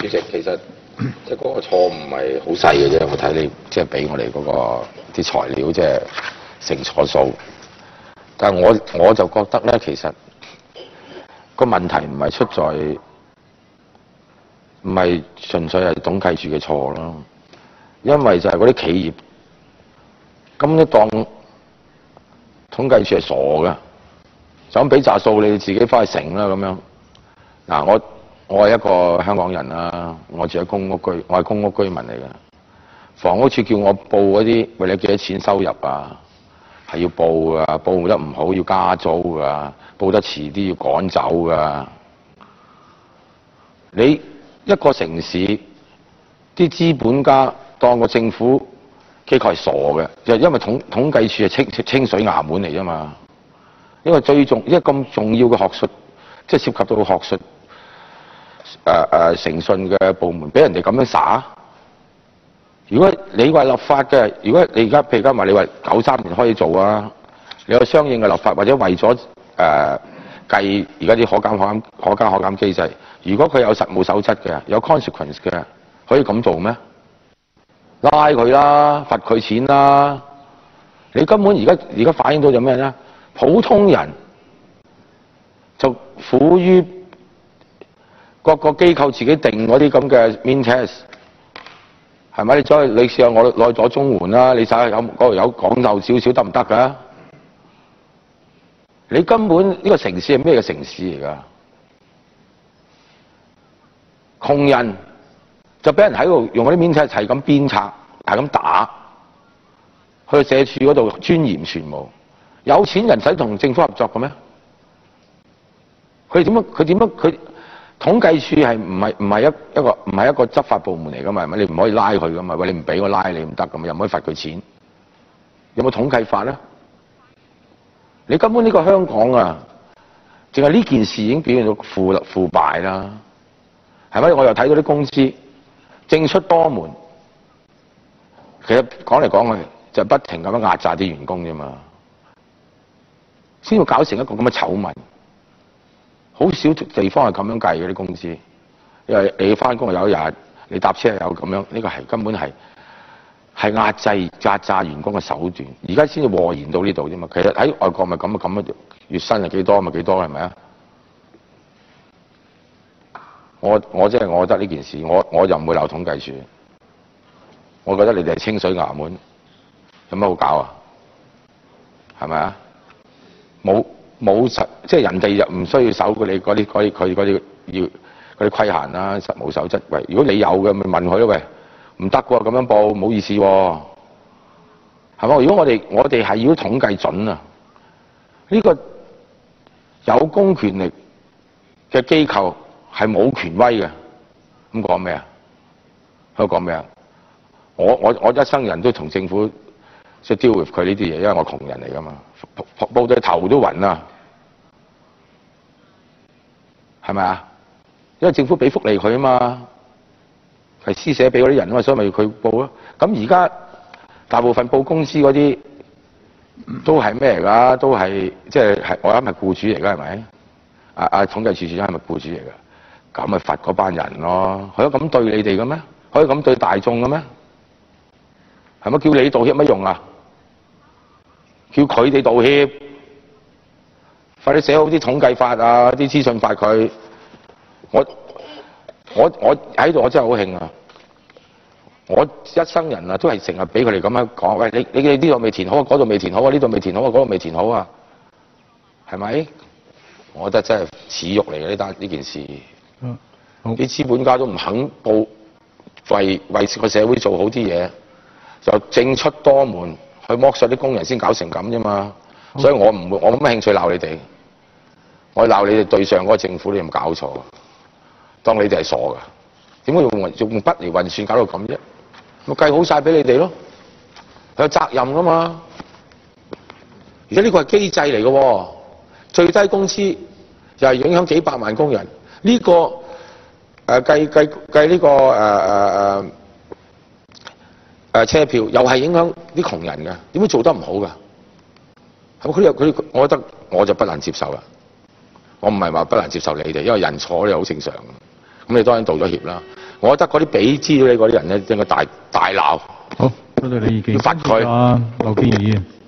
主席，其實即係嗰個錯誤係好細嘅啫。我睇你即係俾我哋嗰個啲材料即係乘錯數，但係我就覺得咧，其實個問題唔係出在唔係純粹係統計處嘅錯咯，因為就係嗰啲企業咁一當統計處係傻嘅，就咁俾紮數你哋自己翻去乘啦咁樣。嗱，我係一個香港人啦，我住喺公屋居，我係公屋居民嚟嘅。房屋處叫我報嗰啲，喂，你幾多錢收入啊？係要報㗎，報得唔好要加租㗎，報得遲啲要趕走㗎。你一個城市啲資本家當個政府機構係傻嘅，就因為統計處係清水衙門嚟啫嘛。因為因為咁重要嘅學術，即係涉及到學術誠信嘅部門，俾人哋咁樣耍。如果你話立法嘅，如果你而家話你話93年開始做啊，你有相應嘅立法，或者為咗計而家啲可加可減機制，如果佢有實務守則嘅，有 consequence 嘅，可以咁做咩？拉佢啦，罰佢錢啦。你根本而家反映到就咩咧？普通人就苦於各個機構自己定嗰啲咁嘅 mean test， 係咪？你試下我攞咗綜援啦，你睇下嗰度有講究少少得唔得㗎？你根本呢個城市係咩嘅城市嚟㗎？窮人就俾人喺度用嗰啲 mean test 係咁鞭策，係咁打，去社署嗰度尊嚴全無。有錢人使同政府合作嘅咩？佢點樣？佢統計處係唔係一個執法部門嚟㗎嘛？係咪？你唔可以拉佢㗎嘛？喂，你唔俾我拉你唔得㗎嘛？又唔可以罰佢錢？有冇統計法咧？你根本呢個香港啊，淨係呢件事已經表現到腐敗啦，係咪？我又睇到啲公司政出多門，其實講嚟講去就不停咁樣壓榨啲員工啫嘛。先要搞成一個咁嘅醜聞，好少地方係咁樣計嘅啲公司，因為你翻工有一日，你搭車有咁樣，呢個係根本係壓榨員工嘅手段。而家先至禍延到呢度啫嘛。其實喺外國咪咁月薪係幾多咪幾多係咪啊？我覺得呢件事，我就唔會鬧統計處。我覺得你哋係清水衙門，有乜好搞啊？係咪啊？冇即係人哋又唔需要守佢嗰啲規限啦，實務守則。喂，如果你有嘅，咪問佢咯。喂，唔得喎，咁樣報唔好意思喎，係嘛？如果我哋係要統計準啊，呢個有公權力嘅機構係冇權威嘅，咁講咩啊？喺度講咩啊？我一生人都同政府即係 deal with 佢呢啲嘢，因為我窮人嚟㗎嘛，報到頭都暈啦，係咪啊？因為政府俾福利佢啊嘛，係施捨俾嗰啲人啊嘛，所以咪要佢報咯。咁而家大部分報公司嗰啲都係咩嚟㗎？都係即係我諗係僱主嚟㗎，係咪？統計處處長係咪僱主嚟㗎？咁咪罰嗰班人咯。可以咁對你哋嘅咩？可以咁對大眾嘅咩？係咪叫你道歉乜用啊？叫佢哋道歉，快啲寫好啲統計法啊，啲資訊法佢。我喺度，我真係好興啊！我一生人啊，都係成日俾佢哋咁樣講。喂，你呢度未填好，嗰度未填好啊，呢度未填好啊，嗰度未填好啊，係咪？我覺得真係恥辱嚟嘅呢件事。啲資本家都唔肯報，為個社會做好啲嘢，就政出多門去剝削啲工人先搞成咁啫嘛。所以我冇乜興趣鬧你哋，我鬧你哋對上嗰個政府，你有冇搞錯？當你哋係傻㗎，點解用筆嚟運算搞到咁啫？咪計好晒俾你哋咯，有責任㗎嘛。而家呢個係機制嚟嘅喎，最低工資又係影響幾百萬工人。呢個計呢個車票又係影響啲窮人嘅，點解做得唔好㗎？係咪佢？我覺得我就不能接受啦。我唔係話不能接受你哋，因為人錯咧好正常。咁你當然道咗歉啦。 我覺得嗰啲俾資料你嗰啲人咧，應該大鬧。 好，多謝你意見。 要罰佢。 劉健儀議員。